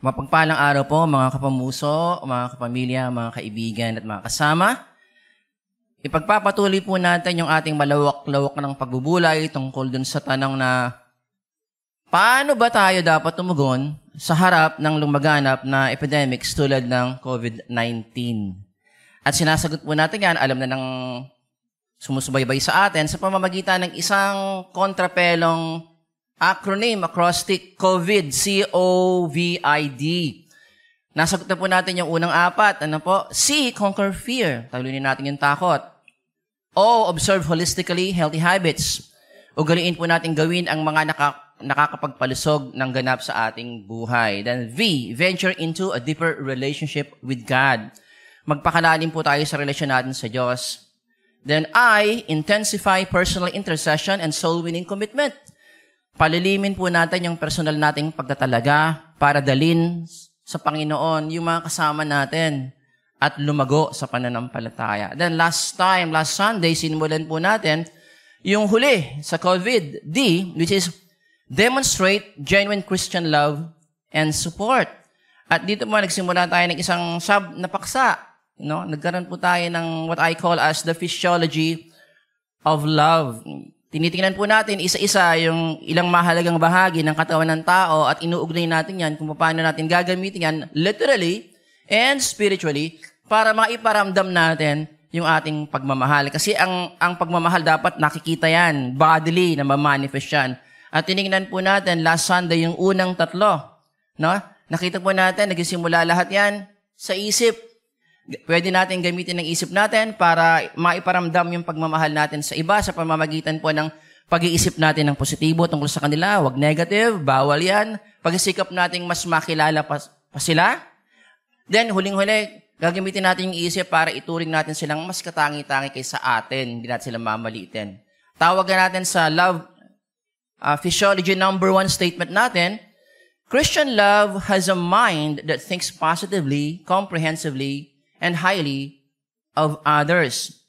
Mapagpalang araw po mga kapamuso, mga kapamilya, mga kaibigan at mga kasama. Ipagpapatuloy po natin yung ating malawak-lawak ng pagbubulay tungkol dun sa tanong na paano ba tayo dapat tumugon sa harap ng lumaganap na epidemics tulad ng COVID-19. At sinasagot po natin yan, alam na ng sumusubaybay sa atin sa pamamagitan ng isang kontrapelong acronym, acrostic, COVID, C-O-V-I-D. Nasagot na po natin yung unang apat. Ano po? C, conquer fear. Talunin natin yung takot. O, observe holistically healthy habits. Ugaliin po natin gawin ang mga nakakapagpalusog ng ganap sa ating buhay. Then V, venture into a deeper relationship with God. Magpakalalim po tayo sa relasyon natin sa Diyos. Then I, intensify personal intercession and soul-winning commitment. Palilimin po natin yung personal nating pagtatalaga para dalin sa Panginoon yung mga kasama natin at lumago sa pananampalataya. Then last Sunday, sinimulan po natin yung huli sa COVID, D, which is demonstrate genuine Christian love and support. At dito po nagsimula tayo ng isang sub na paksa. Nagkaroon po tayo ng what I call as the physiology of love. Tinitingnan po natin isa-isa yung ilang mahalagang bahagi ng katawan ng tao at inuugnay natin yan kung paano natin gagamitin yan literally and spiritually para maiparamdam natin yung ating pagmamahal. Kasi ang pagmamahal dapat nakikita yan, bodily na mamanifest yan. At tinignan po natin last Sunday yung unang tatlo. Nakita po natin, nagsimula lahat yan sa isip. Pwede natin gamitin ng isip natin para maiparamdam yung pagmamahal natin sa iba sa pamamagitan po ng pag-iisip natin ng positibo tungkol sa kanila. Huwag negative, bawal yan. Pag-isikap natin mas makilala pa sila. Then, huling-huli, gagamitin natin yung isip para ituring natin silang mas katangi-tangi kaysa atin. Hindi natin sila mamalitin. Tawagan natin sa love physiology number 1 statement natin. Christian love has a mind that thinks positively, comprehensively, and highly of others.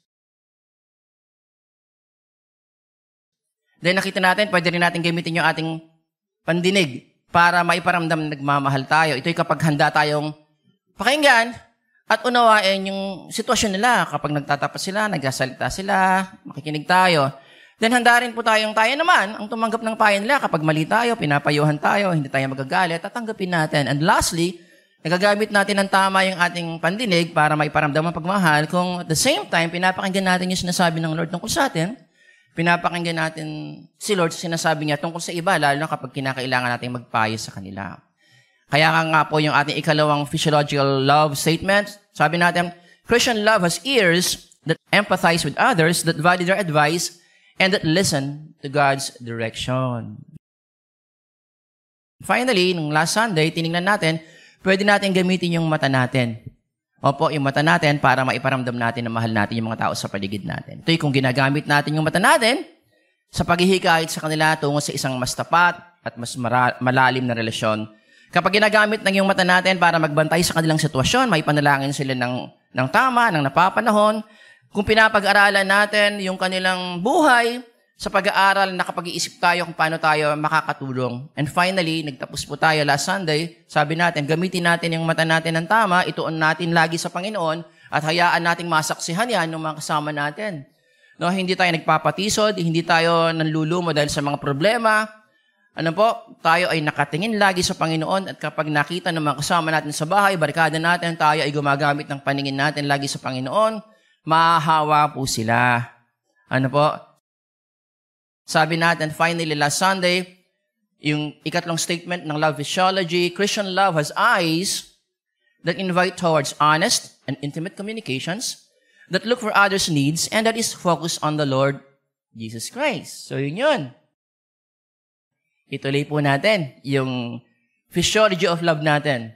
Then nakita natin, pwede rin natin gamitin yung ating pandinig para maiparamdam na nagmamahal tayo. Ito'y kapag handa tayong pakinggan at unawain yung sitwasyon nila. Kapag nagtatapat sila, nagsasalita sila, makikinig tayo. Then handa rin po tayo naman ang tumanggap ng payo nila. Kapag mali tayo, pinapayuhan tayo, hindi tayo magagalit, tatanggapin natin. And lastly, nagagamit natin ng tama yung ating pandinig para maiparamdam ang pagmamahal kung at the same time, pinapakinggan natin yung sinasabi ng Lord tungkol sa atin, pinapakinggan natin si Lord sa sinasabi niya tungkol sa iba, lalo na kapag kinakailangan natin magpayo sa kanila. Kaya nga po yung ating ikalawang physiological love statement, sabi natin, Christian love has ears that empathize with others, that value their advice, and that listen to God's direction. Finally, nung last Sunday, tinignan natin, pwede natin gamitin yung mata natin. Opo, yung mata natin para maiparamdam natin na mahal natin yung mga tao sa paligid natin. Ito'y kung ginagamit natin yung mata natin sa paghihikayat sa kanila tungo sa isang mas tapat at mas malalim na relasyon. Kapag ginagamit ng yung mata natin para magbantay sa kanilang sitwasyon, may panalangin sila ng tama, ng napapanahon. Kung pinapag-aralan natin yung kanilang buhay, sa pag-aaral, nakapag-iisip tayo kung paano tayo makakatulong. And finally, nagtapos po tayo last Sunday, sabi natin, gamitin natin yung mata natin ng tama, ituon natin lagi sa Panginoon, at hayaan nating masaksihan yan ng mga kasama natin. Hindi tayo nagpapatisod, hindi tayo nanlulumo dahil sa mga problema. Tayo ay nakatingin lagi sa Panginoon, at kapag nakita ng mga kasama natin sa bahay, barkada natin, tayo ay gumagamit ng paningin natin lagi sa Panginoon, mahahawa po sila. Sabi natin, finally, last Sunday, yung ikatlong statement ng love physiology, Christian love has eyes that invite towards honest and intimate communications, that look for others' needs, and that is focused on the Lord Jesus Christ. So, yun. Ituloy po natin yung physiology of love natin.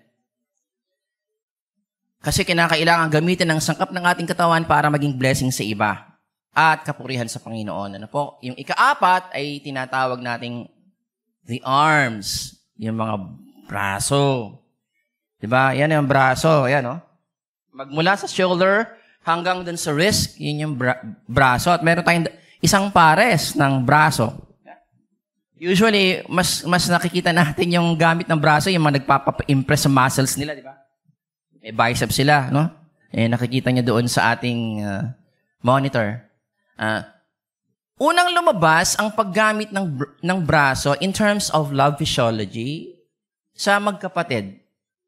Kasi kinakailangan gamitin ang sangkap ng ating katawan para maging blessing sa iba at kapurihan sa Panginoon. Yung ika-4 ay tinatawag nating the arms, yung mga braso. Diba? Yan yung braso. Ayan, Magmula sa shoulder hanggang dun sa wrist, yun yung braso. At meron tayong isang pares ng braso. Usually, mas nakikita natin yung gamit ng braso, yung mga nagpapa-impress sa muscles nila, di ba? May biceps sila, no? Nakikita niya doon sa ating monitor. Unang lumabas ang paggamit ng braso in terms of love physiology sa magkapatid.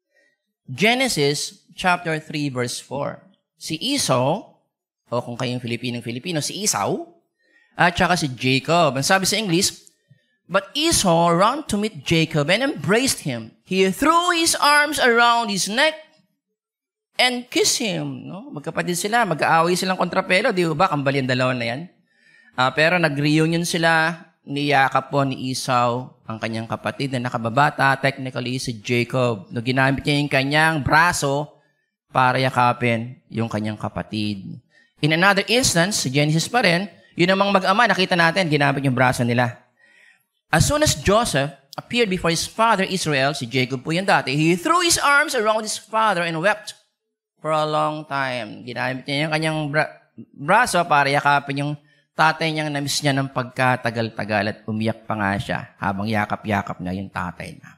Genesis chapter 3 verse 4. Si Esau, o kung kayong Filipino, si Esau, at saka si Jacob. Ang sabi sa English, but Esau ran to meet Jacob and embraced him. He threw his arms around his neck and kissed him. No? Magkapatid sila, mag-aaway silang kontrapelo. Di ba? Kambal yung dalawa na yan. Pero nag-reunion sila, niyakap po ni Esau ang kanyang kapatid na nakababata, technically si Jacob. No, ginamit niya yung kanyang braso para yakapin yung kanyang kapatid. In another instance, sa Genesis pa rin, yun namang mag-ama, nakita natin, ginamit yung braso nila. As soon as Joseph appeared before his father Israel, si Jacob po yan dati, he threw his arms around his father and wept for a long time. Ginamit niya yung kanyang braso para yakapin yung tatay niyang namiss niya ng pagkatagal-tagal at umiyak pa nga siya habang yakap-yakap niya yung tatay niya.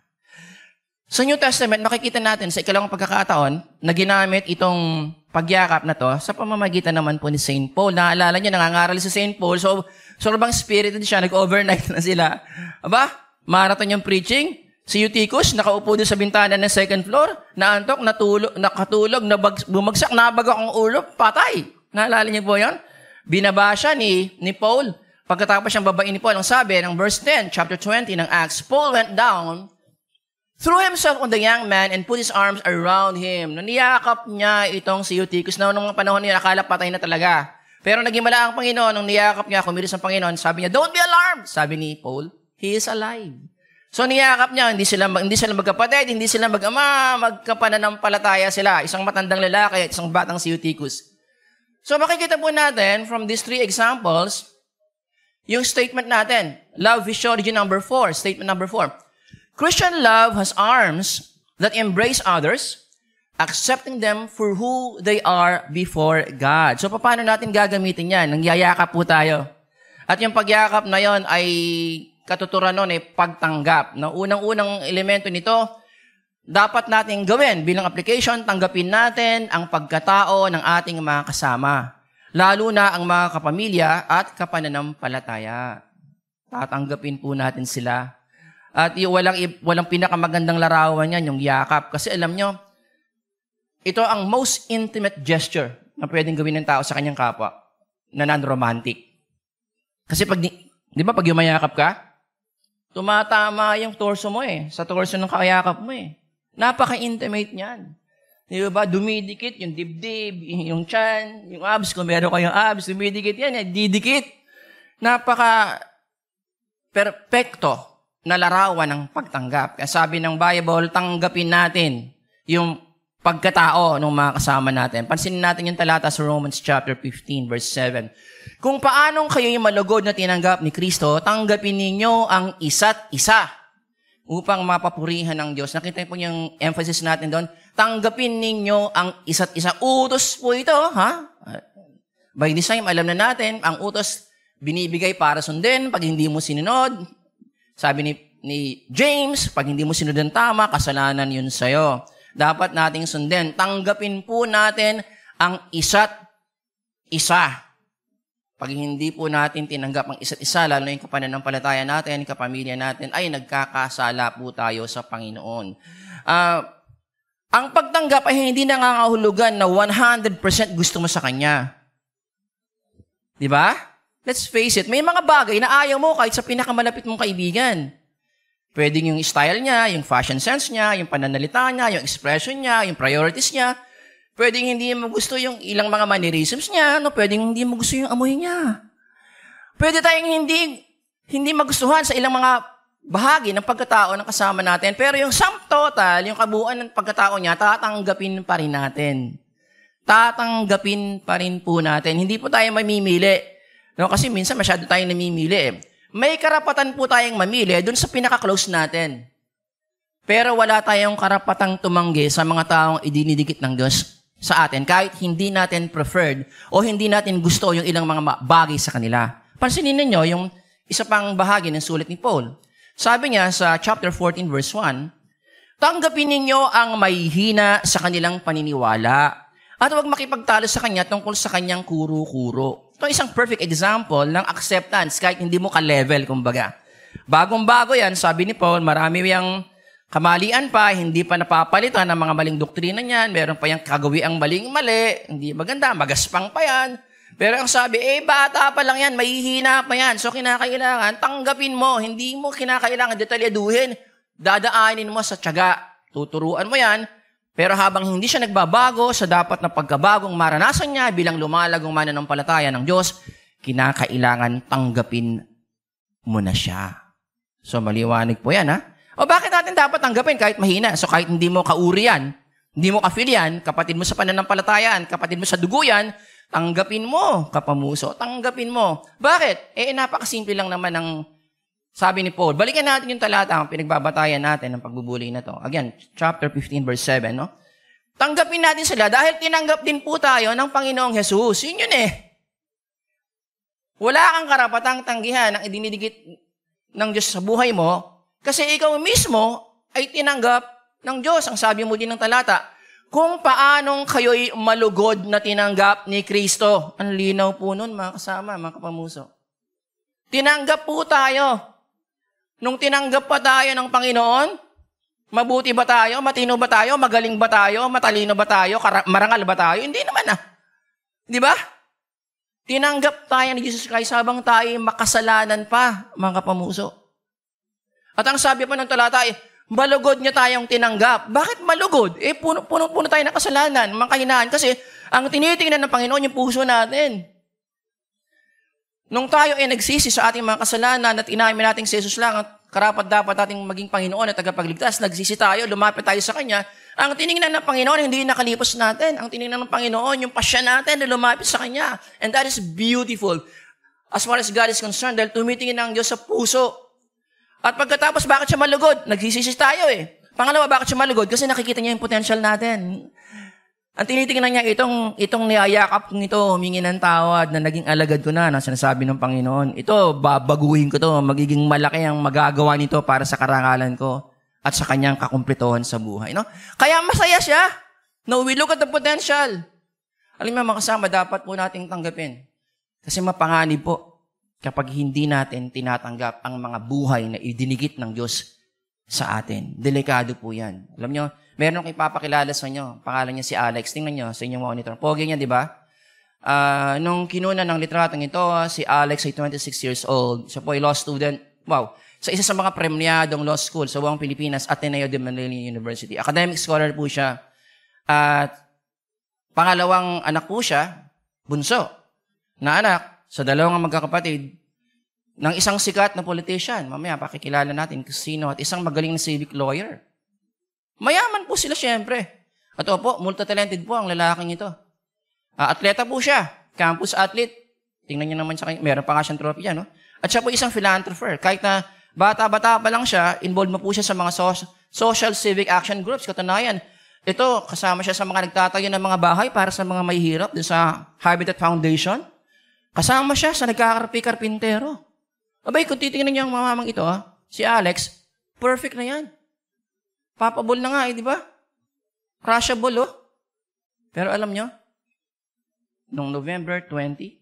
Sa New Testament, makikita natin sa ikalawang pagkakataon na ginamit itong pagyakap na to sa pamamagitan naman po ni St. Paul. Naalala niyo, nangangaral si St. Paul. So bang spirited siya, nag-overnight na sila. Aba, marathon yung preaching. Si Eutychus, nakaupo doon sa bintana ng second floor, naantok, nakatulog, bumagsak, nabagak ang ulo, patay. Naalala niyo po yan? Binaba siya ni Paul. Pagkatapos siyang babain ni Paul, ang sabi ng verse 10, chapter 20 ng Acts, Paul went down, threw himself on the young man and put his arms around him. Niyakap niya itong si Eutychus na nung panahon niya, akala patay na talaga. Pero naging mala ang Panginoon, nung niyakap niya, kumilos ang Panginoon, sabi niya, don't be alarmed. Sabi ni Paul, he is alive. So niyakap niya, hindi sila magkapatid, hindi sila mag-ama, magkapananampalataya sila. Isang matandang lalaki at isang batang si Eutychus. So makikita po natin from these three examples, yung statement natin, love physiology number 4, statement number 4. Christian love has arms that embrace others, accepting them for who they are before God. So paano natin gagamitin yan? Nangyayakap po tayo. At yung pagyakap na yon ay katuturan nun ay pagtanggap. No? Unang-unang elemento nito, dapat natin gawin bilang application, tanggapin natin ang pagkatao ng ating mga kasama. Lalo na ang mga kapamilya at kapananampalataya. Tatanggapin po natin sila. At walang pinakamagandang larawan yan, yung yakap. Kasi alam nyo, ito ang most intimate gesture na pwedeng gawin ng tao sa kanyang kapwa na non-romantic. Kasi di ba pag yumayakap ka, tumatama yung torso mo sa torso ng kayakap mo Napaka-intimate niyan. Di ba? Dumidikit yung dibdib, yung tiyan, yung abs. Kung meron kayong abs, dumidikit yan. Didikit. Napaka-perfecto na larawan ng pagtanggap. Kaya sabi ng Bible, tanggapin natin yung pagkatao ng mga kasama natin. Pansinin natin yung talata sa Romans chapter 15, verse 7. Kung paanong kayo yung malugod na tinanggap ni Kristo, tanggapin ninyo ang isa't isa upang mapapurihan ng Diyos. Nakita po yung emphasis natin doon. Tanggapin ninyo ang isa't isa. Utos po ito, ha? By design, alam na natin, ang utos binibigay para sundin. Pag hindi mo sinunod, sabi ni James, pag hindi mo sinunod ng tama, kasalanan yun sa'yo. Dapat nating sundin. Tanggapin po natin ang isa't isa. Pag hindi po natin tinanggap ang isa't isa, lalo yung kapananampalataya natin, kapamilya natin, ay nagkakasala po tayo sa Panginoon. Ang pagtanggap ay hindi nangangahulugan na 100% gusto mo sa Kanya. Di ba? Let's face it, may mga bagay na ayaw mo kahit sa pinakamalapit mong kaibigan. Pwedeng yung style niya, yung fashion sense niya, yung pananalita niya, yung expression niya, yung priorities niya. Pwedeng hindi mo gusto yung ilang mga mannerisms niya, pwedeng hindi mo gusto yung amoy niya. Pwede tayong hindi magustuhan sa ilang mga bahagi ng pagkatao ng kasama natin, pero yung sum total, yung kabuuan ng pagkatao niya, tatanggapin pa rin natin. Tatanggapin pa rin po natin. Hindi po tayo mamimili. Kasi minsan masyado tayong namimili. May karapatan po tayong mamili dun sa pinaka-close natin. Pero wala tayong karapatang tumanggi sa mga taong idinidikit ng Diyos sa atin kahit hindi natin preferred o hindi natin gusto yung ilang mga bagay sa kanila. Pansinin ninyo yung isa pang bahagi ng sulat ni Paul. Sabi niya sa chapter 14 verse 1, tanggapin ninyo ang mahihina sa kanilang paniniwala at huwag makipagtalo sa kanya tungkol sa kanyang kuro-kuro. Ito isang perfect example ng acceptance kahit hindi mo ka-level, kumbaga. Bagong-bago yan, sabi ni Paul, marami yung kamalian pa, hindi pa napapalitan ng mga maling doktrina niyan, meron pa yung kagawiang maling-mali, hindi maganda, magaspang pa yan. Pero ang sabi, bata pa lang yan, mahihina pa yan. So kinakailangan, tanggapin mo, hindi mo kinakailangan detalyaduhin. Dadaanin mo sa tiyaga, tuturuan mo yan. Pero habang hindi siya nagbabago sa dapat na pagkabagong maranasan niya bilang lumalagong mananampalataya ng Diyos, kinakailangan tanggapin mo na siya. So maliwanag po yan, ha? O bakit natin dapat tanggapin kahit mahina? So kahit hindi mo kauri yan, hindi mo ka-feel yan, kapatid mo sa pananampalatayaan, kapatid mo sa dugo yan, tanggapin mo, kapamuso, tanggapin mo. Bakit? Napakasimple lang naman ng sabi ni Paul. Balikan natin yung talata, ang pinagbabatayan natin ng pagbubuli na to. Again, chapter 15, verse 7, no? Tanggapin natin sila dahil tinanggap din po tayo ng Panginoong Jesus. Yun eh. Wala kang karapatang tanggihan ang idinidikit ng Diyos sa buhay mo kasi ikaw mismo ay tinanggap ng Diyos. Ang sabi mo din ng talata, kung paanong kayo'y malugod na tinanggap ni Kristo. Ang linaw po nun, mga kasama, mga kapamuso. Tinanggap po tayo. Nung tinanggap pa tayo ng Panginoon, mabuti ba tayo? Matino ba tayo? Magaling ba tayo? Matalino ba tayo? Marangal ba tayo? Hindi naman Di ba? Tinanggap tayo ni Jesus Christ habang tayo makasalanan pa, mga kapamuso. At ang sabi pa ng talata malugod niya tayong tinanggap. Bakit malugod? Puno tayo ng kasalanan, mga kahinaan. Kasi ang tinitingnan ng Panginoon yung puso natin. Nung tayo ay nagsisi sa ating mga kasalanan at inamin natin si Jesus lang at karapat dapat ating maging Panginoon at tagapagligtas, nagsisi tayo, lumapit tayo sa Kanya, ang tiningnan ng Panginoon, hindi nakalipos natin. Ang tiningnan ng Panginoon, yung pasya natin na lumapit sa Kanya. And that is beautiful. As far as God is concerned, dahil tumitingin ng Diyos sa puso. At pagkatapos, bakit siya malugod? Nagsisisi tayo Pangalawa, bakit siya malugod? Kasi nakikita niya yung potential natin. Ang tinitingnan niya, itong niyayakap kong ito, humingi ng tawad na naging alagad ko na sinasabi ng Panginoon. Ito, babaguhin ko to, magiging malaki ang magagawa nito para sa karangalan ko at sa kanyang kakumpletohan sa buhay. No? Kaya masaya siya. No, we look at the potential. Alam mo, mga kasama, dapat po nating tanggapin. Kasi mapanganib po kapag hindi natin tinatanggap ang mga buhay na idinigit ng Diyos sa atin. Delikado po yan. Alam nyo, meron akong ipapakilala sa inyo. Pangalan niya si Alex. Tingnan nyo sa inyong monitor. Pogi niya, di ba? Nung kinuna ng litratong ito, si Alex ay 26 years old. Siya po ay law student. Wow. Sa isa sa mga premyadong law school sa buong Pilipinas, Ateneo de Manila University. Academic scholar po siya. At pangalawang anak po siya, bunso, na anak, sa dalawang magkakapatid, ng isang sikat na politician. Mamaya, pakikilala natin kung sino. At isang magaling na civic lawyer. Mayaman po sila siyempre. At opo, multi-talented po ang lalaking ito. Atleta po siya. Campus athlete. Tingnan niyo naman sa kanya. Meron pa nga siyang trophy yan, no? At siya po isang philanthropist. Kahit na bata-bata pa lang siya, involved mo po siya sa mga social civic action groups. Katunayan, ito, kasama siya sa mga nagtatayo ng mga bahay para sa mga mahihirap doon sa Habitat Foundation. Kasama siya sa nagkakarpi-karpintero. Abay, kung titingnan niyo ang mamamang ito, si Alex, perfect na yan. Papabol na nga, di ba? Crushable, Pero alam niyo, noong November 20,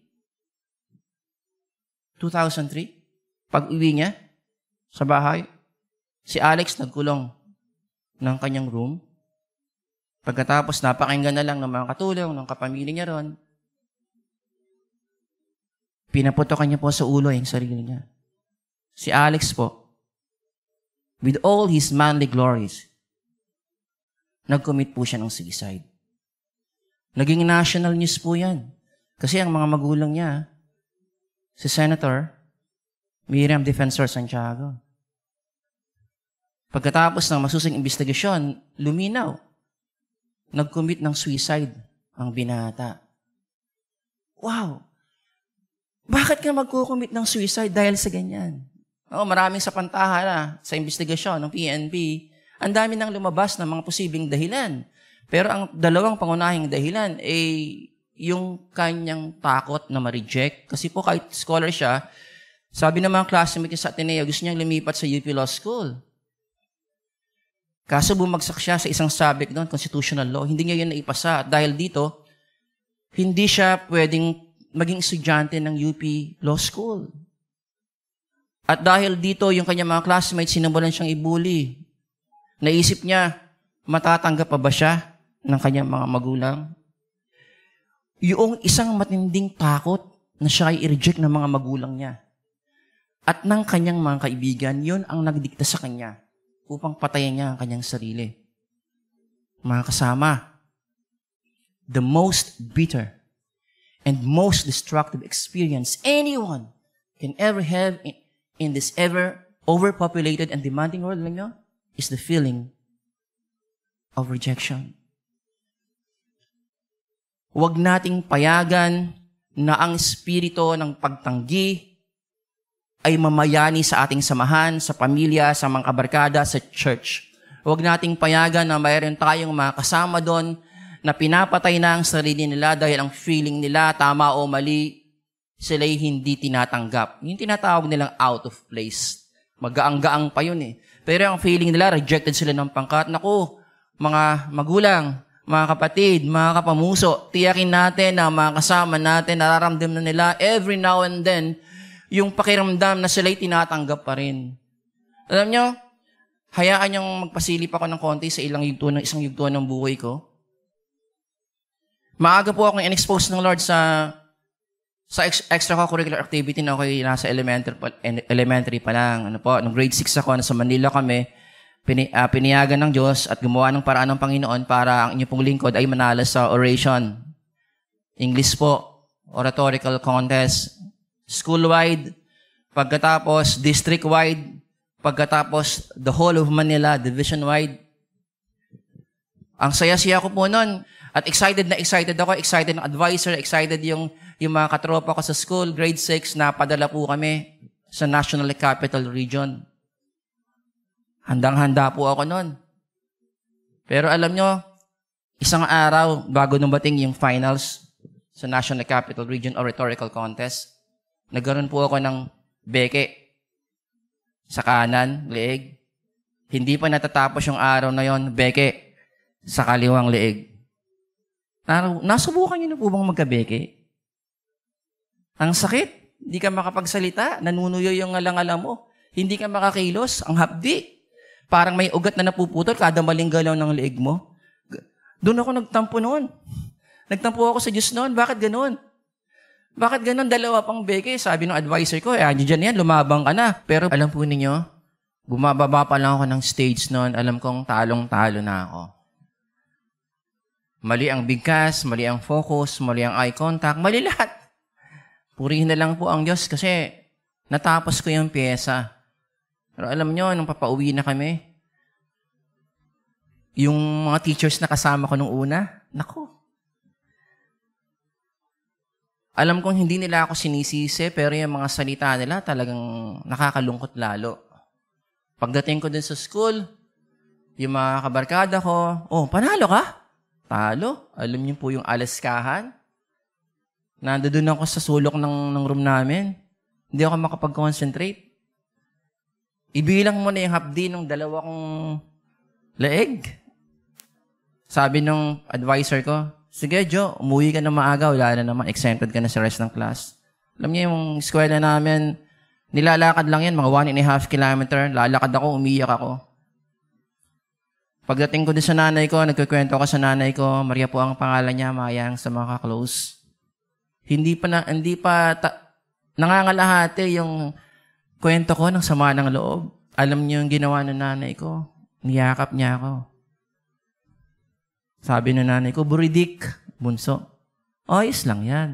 2003, pag-uwi niya sa bahay, si Alex nagkulong ng kanyang room. Pagkatapos, napakinggan na lang ng mga katulong, ng kapamilya niya ron. Pinaputokan niya po sa ulo yung sarili niya. Si Alex po, with all his manly glories, nag-commit po siya ng suicide. Naging national news po yan. Kasi ang mga magulang niya, si Senator Miriam Defensor Santiago. Pagkatapos ng masusing investigasyon, luminaw. Nag-commit ng suicide ang binata. Wow! Bakit ka magkukumit ng suicide dahil sa ganyan? Maraming sapantahan sa investigasyon ng PNP. Ang dami nang lumabas ng mga posibleng dahilan. Pero ang dalawang pangunahing dahilan ay yung kanyang takot na ma-reject. Kasi po kahit scholar siya, Sabi ng mga classmate niya sa Ateneo, gusto niyang lumipat sa UP Law School. Kaso bumagsak siya sa isang subject doon, constitutional law. Hindi niya yun naipasa. Dahil dito, hindi siya pwedeng maging estudyante ng UP Law School. At dahil dito, yung kanyang mga classmates, sinabulan siyang ibuli. Naisip niya, matatanggap pa ba siya ng kanyang mga magulang? Yung isang matinding takot na siya ay i-reject ng mga magulang niya. At ng kanyang mga kaibigan, yun ang nagdikta sa kanya upang patayin niya ang kanyang sarili. Mga kasama, the most bitter and most destructive experience anyone can ever have in this ever overpopulated and demanding world lang nyo, is the feeling of rejection. Huwag nating payagan na ang espiritu ng pagtanggi ay mamayani sa ating samahan, sa pamilya, sa mga kabarkada, sa church. Huwag nating payagan na mayroon tayong mga kasama doon na pinapatay na ang sarili nila dahil ang feeling nila, tama o mali, sila'y hindi tinatanggap. Yung tinatawag nilang out of place. Magaang-gaang pa yun eh. Pero ang feeling nila, rejected sila ng pangkat. Naku, mga magulang, mga kapatid, mga kapamuso, tiyakin natin na mga kasama natin, nararamdaman na nila every now and then, yung pakiramdam na sila'y tinatanggap pa rin. Alam nyo, hayaan yung magpasilip ako ng konti sa isang yugto ng buhay ko. Maaga po akong in-expose ng Lord sa extracurricular activity na ako'y nasa elementary pa lang. Nung grade 6 ako, nasa Manila kami, piniyagan ng Diyos at gumawa ng paraan ng Panginoon para ang inyong pong lingkod ay manalo sa oration. English po, oratorical contest, school-wide, pagkatapos district-wide, pagkatapos the whole of Manila, division-wide. Ang saya-siya ko po nun. At excited ako, excited ng advisor, excited yung mga katropa ko sa school, grade 6, na padala po kami sa National Capital Region. Handang-handa po ako nun. Pero alam nyo, isang araw bago dumating yung finals sa National Capital Region or Rhetorical Contest, nagkaroon po ako ng beke sa kanan, leeg. Hindi pa natatapos yung araw na yon, beke sa kaliwang leeg. Nasubukan niyo na po bang magkabeke? Ang sakit. Hindi ka makapagsalita. Nanunuyo yung ngalangala mo. Hindi ka makakilos. Ang hapdi. Parang may ugat na napuputol kada maling galaw ng leeg mo. Doon ako nagtampo noon. Nagtampo ako sa Diyos noon. Bakit ganun? Bakit ganun? Dalawa pang beke. Sabi ng advisor ko, dyan yan, lumabang ka na. Pero alam po ninyo, bumababa pa lang ako ng stage noon. Alam kong talong-talo na ako. Mali ang bigkas, mali ang focus, mali ang eye contact, mali lahat. Purihin na lang po ang Diyos kasi natapos ko yung pyesa. Pero alam nyo, nung papauwi na kami, yung mga teachers na kasama ko nung una, naku. Alam kong hindi nila ako sinisisi, pero yung mga salita nila talagang nakakalungkot lalo. Pagdating ko din sa school, yung mga kabarkada ko, panalo ka? Talo. Alam niyo po yung alaskahan. Nandoon ako sa sulok ng room namin. Hindi ako makapag-concentrate. Ibilang mo na yung hapdi ng dalawa kong leeg. Sabi ng advisor ko, sige Jo, umuwi ka na maaga. Wala na naman, exempted ka na sa rest ng class. Alam niyo yung eskwela namin, nilalakad lang yan, mga 1.5 kilometer. Lalakad ako, umiyak ako. Pagdating ko din sa nanay ko, nagkukwento ko sa nanay ko, Maria po ang pangalan niya, mayang sa mga ka-close. Hindi pa nangangalahati yung kwento ko ng sama ng loob. Alam niyo yung ginawa ng nanay ko, niyakap niya ako. Sabi ng nanay ko, buridik, bunso. Ayos lang yan.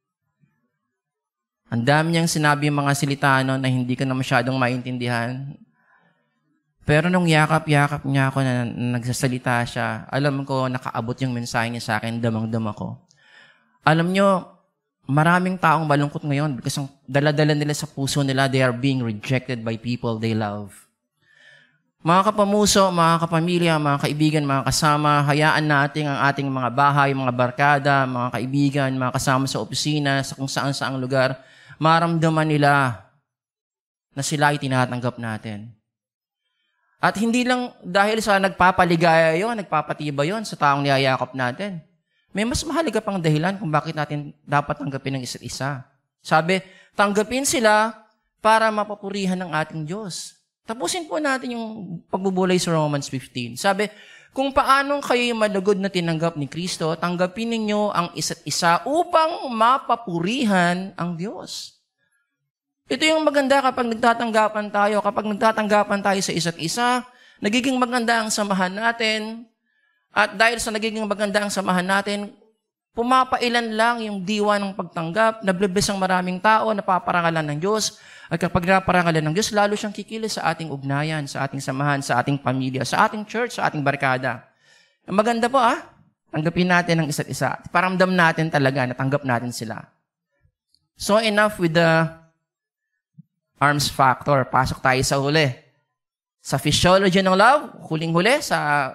Ang dami niyang sinabi yung mga silita na hindi ko na masyadong maintindihan. Pero nung yakap-yakap niya ako na nagsasalita siya, alam ko nakaabot yung mensahe niya sa akin, damang-dama ko. Alam nyo, maraming taong malungkot ngayon because ang dala-dala nila sa puso nila, they are being rejected by people they love. Mga kapamuso, mga kapamilya, mga kaibigan, mga kasama, hayaan natin ang ating mga bahay, mga barkada, mga kaibigan, mga kasama sa opisina, sa kung saan-saang lugar, maramdaman nila na sila ay tinatanggap natin. At hindi lang dahil sa nagpapaligaya yon, nagpapatibay yon sa taong niyayakap natin. May mas mahalaga pang dahilan kung bakit natin dapat tanggapin ang isa't isa. Sabi, tanggapin sila para mapapurihan ng ating Diyos. Tapusin po natin yung pagbubulay sa Romans 15. Sabi, kung paanong kayo'y malugod na tinanggap ni Kristo, tanggapin ninyo ang isa't isa upang mapapurihan ang Diyos. Ito yung maganda kapag nagtatanggapan tayo. Kapag nagtatanggapan tayo sa isa't isa, nagiging maganda ang samahan natin. At dahil sa nagiging maganda ang samahan natin, pumapailan lang yung diwa ng pagtanggap, nablibis ang maraming tao, napaparangalan ng Diyos. At kapag naparangalan ng Diyos, lalo siyang kikilos sa ating ugnayan, sa ating samahan, sa ating pamilya, sa ating church, sa ating barkada. Ang maganda po, tanggapin natin ang isa't isa. Paramdam natin talaga na tanggap natin sila. So enough with the arms factor. Pasok tayo sa huli. Sa physiology ng love, huling-huli, sa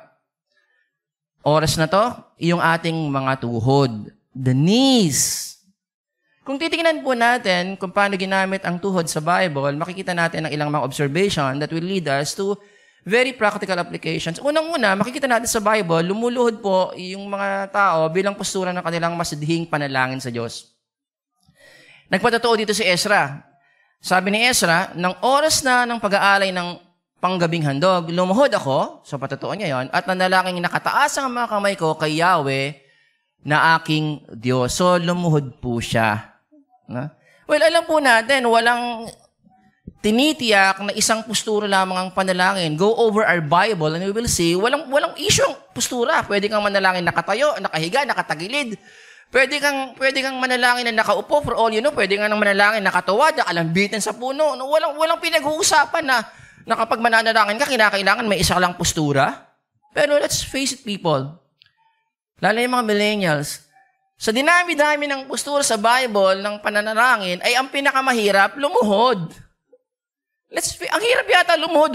oras na to, yung ating mga tuhod. The knees. Kung titingnan po natin kung paano ginamit ang tuhod sa Bible, makikita natin ang ilang mga observation that will lead us to very practical applications. Unang-una, makikita natin sa Bible, lumuluhod po yung mga tao bilang postura ng kanilang masidhing panalangin sa Diyos. Nagpatotoo dito si Ezra. Sabi ni Ezra, ng oras na ng pag-aalay ng panggabing handog, lumuhod ako, so patotoo niya yon, at nanalangin nakataas ang mga kamay ko kay Yahweh na aking Diyos. So, lumuhod po siya. Well, alam po natin, walang tinitiyak na isang postura lamang ang panalangin. Go over our Bible and we will see, walang issue ang postura. Pwede kang manalangin nakatayo, nakahiga, nakatagilid. Pwede kang manalangin na nakaupo, for all you know. Pwede kang manalangin nakatuwad, nakalambitin sa puno. Walang pinag-uusapan na kapag mananalangin ka, kinakailangan may isa lang postura. Pero let's face it, people. Lalo yung mga millennials, sa dinami-dami ng postura sa Bible ng pananalangin, ay ang pinakamahirap, lumuhod. Ang hirap yata lumuhod,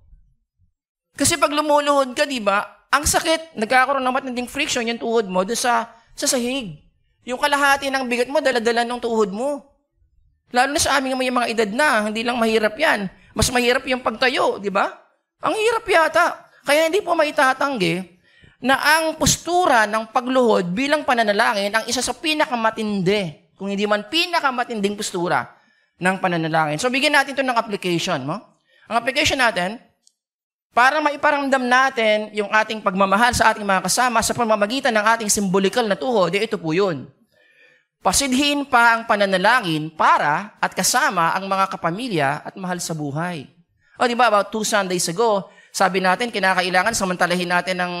Kasi pag lumuluhod ka, di ba, ang sakit, nagkakaroon ng matinding friction yung tuhod mo doon sa sahig. Yung kalahati ng bigat mo, dala-dala ng tuhod mo. Lalo na sa aming may mga edad na, hindi lang mahirap yan. Mas mahirap yung pagtayo, di ba? Ang hirap yata. Kaya hindi po maitatanggi na ang postura ng pagluhod bilang pananalangin ang isa sa pinakamatindi, kung hindi man pinakamatinding postura ng pananalangin. So, bigyan natin ito ng application. Ang application natin, para maiparamdam natin yung ating pagmamahal sa ating mga kasama sa pamamagitan ng ating symbolikal na tuhod, ito po yun. Pasidhin pa ang pananalangin para at kasama ang mga kapamilya at mahal sa buhay. O, di ba, about 2 Sundays ago, sabi natin, kinakailangan samantalahin natin ng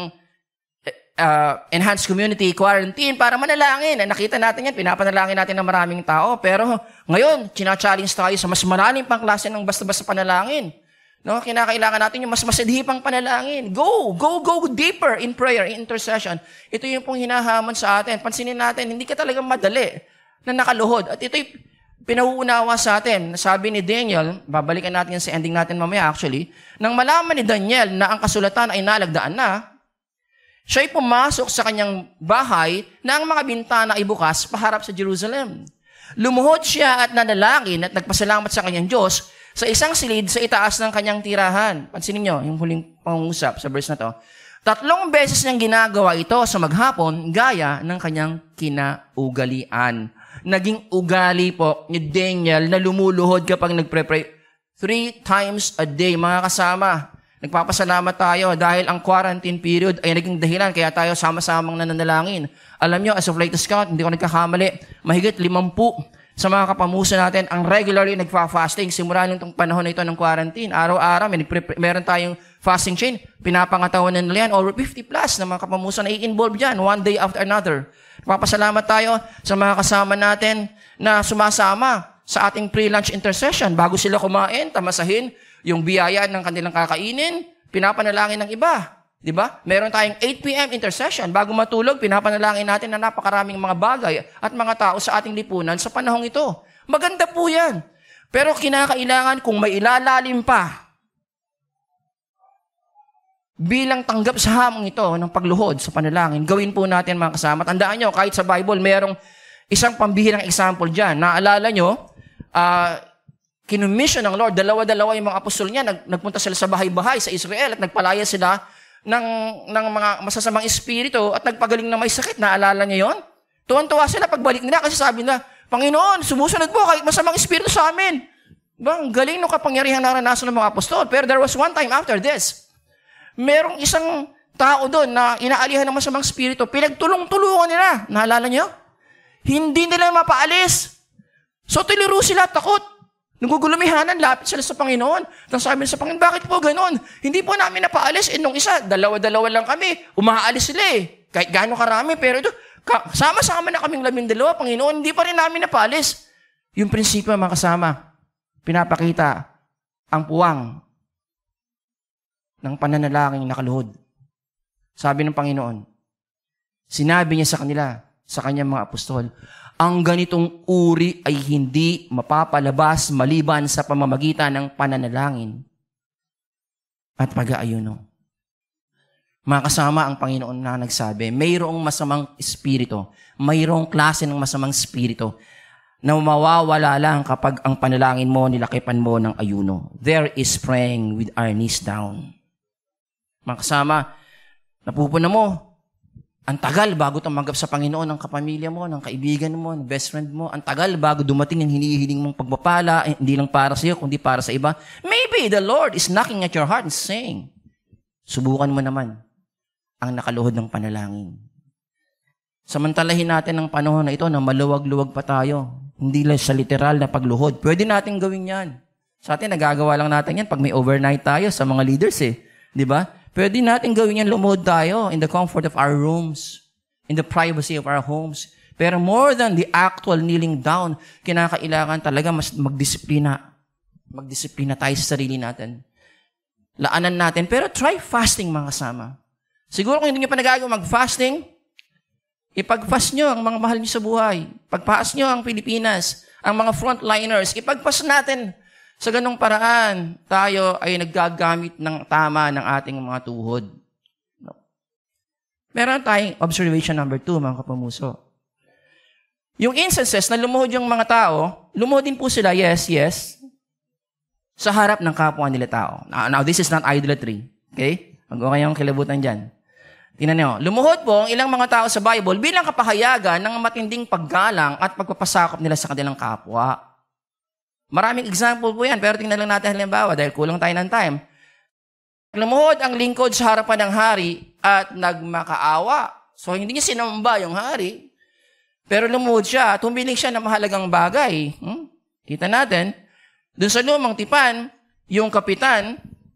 enhanced community quarantine para manalangin. Nakita natin yan, pinapanalangin natin ng maraming tao. Pero ngayon, china-challenge tayo sa mas malalim pang klase ng basta-basta panalangin. No, kinakailangan natin yung mas masidhipang panalangin. Go deeper in prayer, in intercession. Ito yung pong hinahamon sa atin. Pansinin natin, hindi ka talagang madali na nakaluhod. At ito'y pinauunawa sa atin. Sabi ni Daniel, babalikan natin yan sa ending natin mamaya actually, nang malaman ni Daniel na ang kasulatan ay nalagdaan na, siya'y pumasok sa kanyang bahay na ang mga bintana ay bukas paharap sa Jerusalem. Lumuhod siya at nanalangin at nagpasalamat sa kanyang Diyos sa isang silid sa itaas ng kanyang tirahan. Pansinin niyo yung huling pangungusap sa verse na to. 3 beses niyang ginagawa ito sa maghapon gaya ng kanyang kinaugalian. Naging ugali po ni Daniel na lumuluhod kapag nagpre-pray 3 times a day, mga kasama. Nagpapasalamat tayo dahil ang quarantine period ay naging dahilan kaya tayo sama-samang nananalangin. Alam nyo, as of latest count, hindi ko nagkakamali, mahigit 50 sa mga kapamuso natin ang regularly nagfa-fasting simula nitong panahon na ito ng quarantine. Araw-araw, meron tayong fasting chain. Pinapangatawan na nila yan. Over 50 plus na mga kapamuso na i-involve dyan, one day after another. Nagpapasalamat tayo sa mga kasama natin na sumasama sa ating pre-lunch intercession. Bago sila kumain, tamasahin yung biyaya ng kanilang kakainin, pinapanalangin ng iba. Diba? Meron tayong 8 p.m. intercession. Bago matulog, pinapanalangin natin na napakaraming mga bagay at mga tao sa ating lipunan sa panahong ito. Maganda po yan. Pero kinakailangan kung may ilalalim pa bilang tanggap sa hamong ito ng pagluhod sa panalangin, gawin po natin mga kasama. Tandaan nyo, kahit sa Bible, merong isang pambihirang example dyan. Naalala nyo, kinumission ng Lord, dalawa-dalawa yung mga apostol niya, nagpunta sila sa bahay-bahay sa Israel at nagpalaya sila ng mga masasamang espiritu at nagpagaling na may sakit. Naalala niyo yon? Tuwan-tuwa sila pagbalik nila kasi sabi nila, Panginoon, sumusunod po kahit masamang espiritu sa amin. Ang galing ng kapangyarihan na naranasan ng mga apostol. Pero there was one time after this, merong isang tao doon na inaalihan ng masamang espiritu, pinagtulong-tulungan nila. Naalala niyo? Hindi nila mapaalis. So tuliro sila, takot. Nagugulumihanan, lapit sila sa Panginoon. Tapos sabi nila sa Panginoon, bakit po ganon? Hindi po namin napaalis. Nung isa, dalawa-dalawa lang kami. Umaalis sila eh. Kahit gaano karami. Pero ito, sama-sama na kaming 12, Panginoon, hindi pa rin namin napaalis. Yung prinsipyo, mga kasama, pinapakita ang puwang ng pananalangin nakaluhod. Sabi ng Panginoon, sinabi niya sa kanila, sa kanyang mga apostol, ang ganitong uri ay hindi mapapalabas maliban sa pamamagitan ng pananalangin at pag-aayuno. Mga kasama, ang Panginoon na nagsabi, mayroong masamang espiritu, mayroong klase ng masamang espiritu na mawawala lang kapag ang panalangin mo, nilakipan mo ng ayuno. There is praying with our knees down. Mga kasama, napupuna mo, ang tagal bago tumanggap sa Panginoon ng kapamilya mo, ng kaibigan mo, ng best friend mo. Ang tagal bago dumating ang hinihiling mong pagpapala, hindi lang para sa iyo, kundi para sa iba. Maybe the Lord is knocking at your heart and saying, subukan mo naman ang nakaluhod ng panalangin. Samantalahin natin ang panahon na ito na maluwag-luwag pa tayo. Hindi lang sa literal na pagluhod. Pwede natin gawin yan. Sa atin, nagagawa lang natin yan pag may overnight tayo sa mga leaders eh. Di ba? Pwede natin gawin yan, lumuhod tayo in the comfort of our rooms, in the privacy of our homes. Pero more than the actual kneeling down, kinakailangan talaga mas magdisiplina. Magdisiplina tayo sa sarili natin. Laanan natin. Pero try fasting, mga kasama. Siguro kung hindi nyo pa nagagawa mag-fasting, ipag-fast nyo ang mga mahal nyo sa buhay. Pag-fast nyo ang Pilipinas, ang mga frontliners. Ipag-fast natin. Sa ganong paraan, tayo ay naggagamit ng tama ng ating mga tuhod. Meron tayong observation number 2, mga kapamuso. Yung instances na lumuhod yung mga tao, lumuhod din po sila, yes, sa harap ng kapwa nila tao. Now this is not idolatry. Okay? Huwag kayong kilabutan dyan. Tingnan niyo, lumuhod po ang ilang mga tao sa Bible bilang kapahayagan ng matinding paggalang at pagpapasakop nila sa kanilang kapwa. Maraming example po yan, pero tingnan lang natin halimbawa dahil kulang tayo ng time. Lumuhod ang lingkod sa harapan ng hari at nagmakaawa. So, hindi niya sinamba yung hari, pero lumuhod siya at humiling siya ng mahalagang bagay. Kita natin, dun sa lumang tipan, yung kapitan,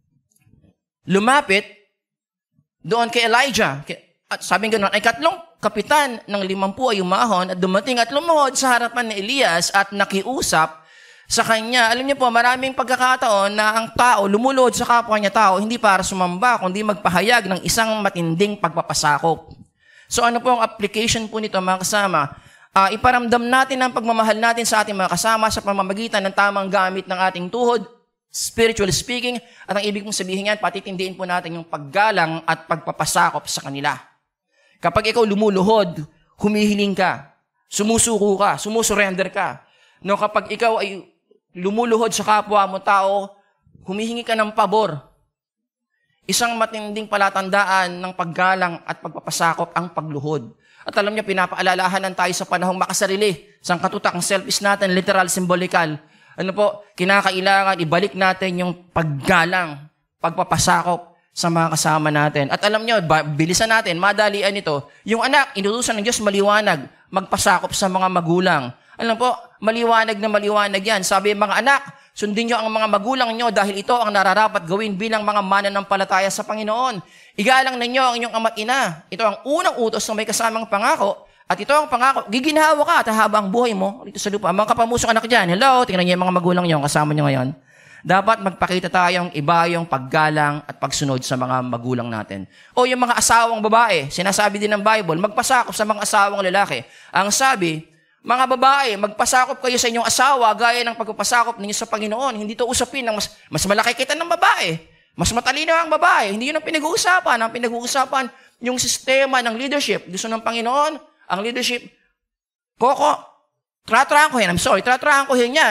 lumapit doon kay Elijah. At sabi ganoon, ay 3 kapitan ng 50 ay umahon at dumating at lumuhod sa harapan ni Elias at nakiusap sa kanya. Alam niyo po, maraming pagkakataon na ang tao lumuluhod sa kapwa niya tao hindi para sumamba, kundi magpahayag ng isang matinding pagpapasakop. So ano po ang application po nito, mga kasama? Iparamdam natin ang pagmamahal natin sa ating mga kasama sa pamamagitan ng tamang gamit ng ating tuhod, spiritually speaking, at ang ibig mong sabihin yan, patitindiin po natin yung paggalang at pagpapasakop sa kanila. Kapag ikaw lumuluhod, humihiling ka, sumusuko ka, sumusurrender ka. No, kapag ikaw ay lumuluhod sa kapwa mo tao, humihingi ka ng pabor. Isang matinding palatandaan ng paggalang at pagpapasakop ang pagluhod. At alam niyo, pinapaalalahanan tayo sa panahong makasarili, sa katutak ng selfish natin, literal, symbolikal. Ano po, kinakailangan ibalik natin yung paggalang, pagpapasakop sa mga kasama natin. At alam nyo, bilisan natin, madalian ito. Yung anak, inutusan ng Diyos maliwanag, magpasakop sa mga magulang. Alam po, maliwanag na maliwanag yan. Sabi, mga anak, sundin nyo ang mga magulang nyo dahil ito ang nararapat gawin bilang mga mananampalataya sa Panginoon. Igalang ninyo ang inyong ama't ina. Ito ang unang utos na may kasamang pangako. At ito ang pangako, giginhawa ka at habang buhay mo dito sa lupa. Mga kapamusong anak dyan, hello, tingnan niyo yung mga magulang niyo, kasama niyo ngayon. Dapat magpakita tayong iba yung paggalang at pagsunod sa mga magulang natin. O yung mga asawang babae, sinasabi din ng Bible, magpasakop sa mga asawang lalaki. Ang sabi, mga babae, magpasakop kayo sa inyong asawa gaya ng pagpapasakop ninyo sa Panginoon. Hindi to usapin ng mas malaki kita ng babae. Mas matalino ang babae. Hindi yun ang pinag-uusapan. Ang pinag-uusapan, yung sistema ng leadership. Gusto ng Panginoon, ang leadership, tratrangkuhin yan,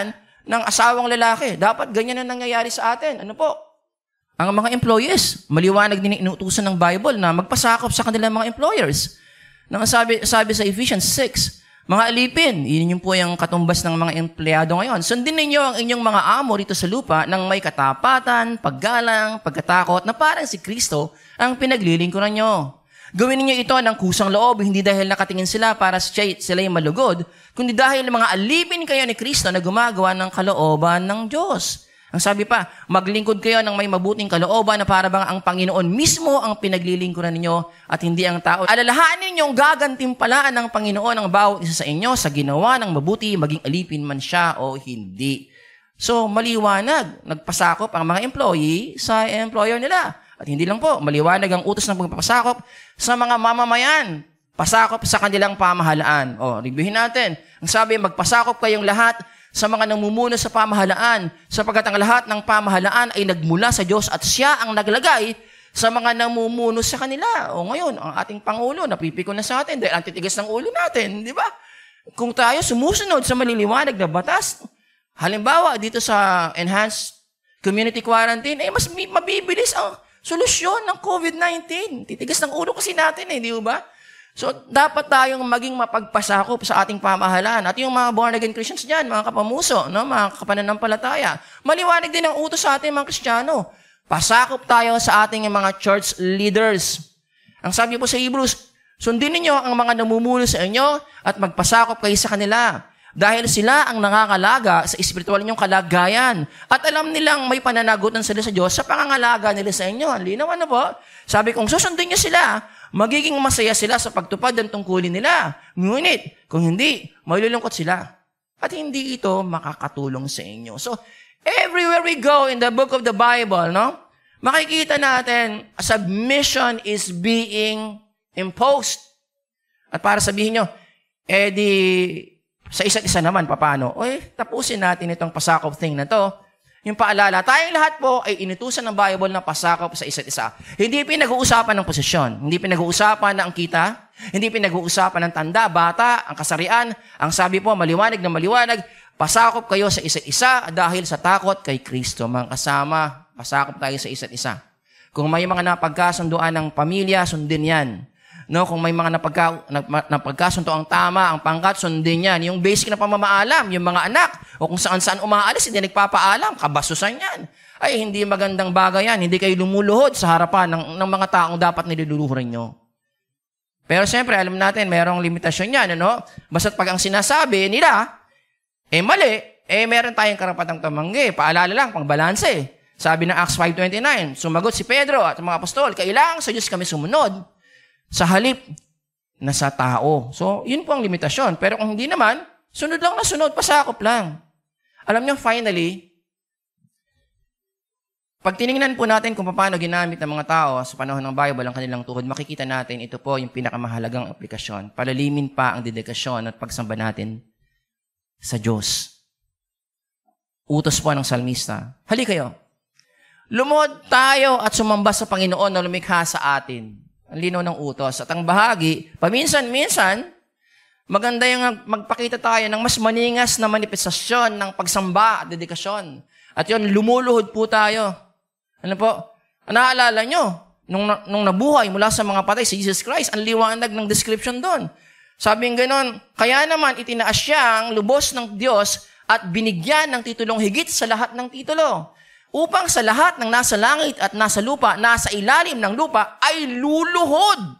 ng asawang lalaki. Dapat ganyan ang nangyayari sa atin. Ano po? Ang mga employees, maliwanag din inuutusan ng Bible na magpasakop sa kanilang mga employers. Nang sabi sa Ephesians 6, mga alipin, yun po yung katumbas ng mga empleyado ngayon. Sundin ninyo ang inyong mga amo rito sa lupa ng may katapatan, paggalang, pagkatakot na parang si Kristo ang pinaglilingkuran nyo. Gawin ninyo ito ng kusang loob, hindi dahil nakatingin sila para sila'y malugod, kundi dahil mga alipin kayo ni Kristo na gumagawa ng kalooban ng Diyos. Ang sabi pa, maglingkod kayo ng may mabuting kalooban na para bang ang Panginoon mismo ang pinaglilingkuran ninyo at hindi ang tao. Alalahanin ninyong gagantimpalaan ng Panginoon ang bawat isa sa inyo sa ginawa ng mabuti, maging alipin man siya o hindi. So, maliwanag, nagpasakop ang mga employee sa employer nila. At hindi lang po, maliwanag ang utos ng pagpapasakop sa mga mamamayan. Pasakop sa kanilang pamahalaan. O, reviewin natin. Ang sabi, magpasakop kayong lahat sa mga namumuno sa pamahalaan, sapagkat ang lahat ng pamahalaan ay nagmula sa Diyos at siya ang naglagay sa mga namumuno sa kanila. O ngayon, ang ating Pangulo, napipiko na sa atin dahil ang titigas ng ulo natin, di ba? Kung tayo sumusunod sa maliliwanag na batas, halimbawa dito sa enhanced community quarantine, mas mabibilis ang solusyon ng COVID-19. Titigas ng ulo kasi natin di ba? So, dapat tayong maging mapagpasakop sa ating pamahalaan. At yung mga born-again Christians dyan, mga kapamuso, mga kapananampalataya, maliwanag din ang utos sa ating mga Kristiyano. Pasakop tayo sa ating mga church leaders. Ang sabi po sa Hebrews, sundin ninyo ang mga namumuno sa inyo at magpasakop kayo sa kanila. Dahil sila ang nangangalaga sa espiritual ninyong kalagayan. At alam nilang may pananagutan sila sa Diyos sa pangangalaga nila sa inyo. Ang linaw po. Sabi kong susundin niyo sila, magiging masaya sila sa pagtupad ng tungkulin nila. Ngunit, kung hindi, malulungkot sila. At hindi ito makakatulong sa inyo. So, everywhere we go in the book of the Bible, makikita natin, a submission is being imposed. At para sabihin nyo, sa isa't isa naman, paano? Tapusin natin itong pasakop thing na to. Yung paalala, tayong lahat po ay inutusan ng Bible na pasakop sa isa't isa. Hindi pinag-uusapan ng posisyon. Hindi pinag-uusapan ng kita. Hindi pinag-uusapan ng tanda, bata, ang kasarian. Ang sabi po, maliwanag na maliwanag, pasakop kayo sa isa't isa dahil sa takot kay Kristo. Mga kasama, pasakop tayo sa isa't isa. Kung may mga napagkasunduan ng pamilya, sundin yan. Kung may mga napagkasunto ang tama, ang pangkat, sundin yan. Yung basic na pamamaalam, yung mga anak, o kung saan-saan umaalis, hindi nagpapaalam, kabasusan yan. Ay, hindi magandang bagay yan. Hindi kayo lumuluhod sa harapan ng mga taong dapat niluluhurin nyo. Pero siyempre, alam natin, mayroong limitasyon yan. Basta't pag ang sinasabi nila, mali, meron tayong karapatang tumanggi. Paalala lang, pangbalanse. Sabi ng Acts 5:29, sumagot si Pedro at mga apostol, kailangan sa Diyos kami sumunod sa halip na sa tao. So, yun po ang limitasyon. Pero kung hindi naman, sunod lang na sunod, pasakop lang. Alam niyo, finally, pag tinignan po natin kung paano ginamit ng mga tao sa panahon ng Bible ang kanilang tuhod, makikita natin ito po yung pinakamahalagang aplikasyon. Palalimin pa ang dedikasyon at pagsamba natin sa Diyos. Utos po ng salmista. Hali kayo. Lumuhod tayo at sumamba sa Panginoon na lumikha sa atin. Ang linaw ng utos. At ang bahagi, paminsan-minsan, maganda yung magpakita tayo ng mas maningas na manifestasyon ng pagsamba at dedikasyon. At yun, lumuluhod po tayo. Ano po? Naalala nyo, nung nabuhay mula sa mga patay si Jesus Christ, ang liwanag ng description doon. Sabing ganon, kaya naman itinaas siya ang lubos ng Diyos at binigyan ng titulong higit sa lahat ng titulo. Upang sa lahat ng nasa langit at nasa lupa, nasa ilalim ng lupa, ay luluhod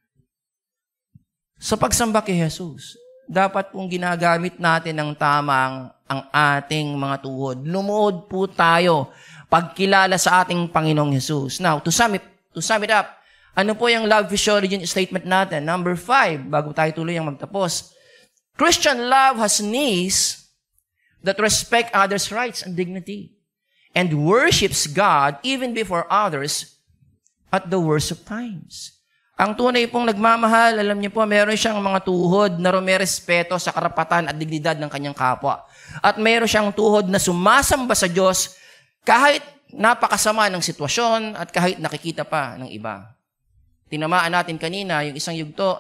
sa pagsamba kay Jesus. Dapat pong ginagamit natin ng tamang ang ating mga tuhod. Lumuhod po tayo pagkilala sa ating Panginoong Jesus. Now, to sum it up, ano po yung love origin statement natin? Number 5, bago tayo tuloy ang magtapos. Christian love has needs that respect others' rights and dignity, and worships God even before others at the worst of times. Ang tunay pong nagmamahal, alam niyo po, meron siyang mga tuhod na rumerespeto sa karapatan at dignidad ng kanyang kapwa. At meron siyang tuhod na sumasamba sa Diyos kahit napakasama ng sitwasyon at kahit nakikita pa ng iba. Tinamaan natin kanina yung isang yugto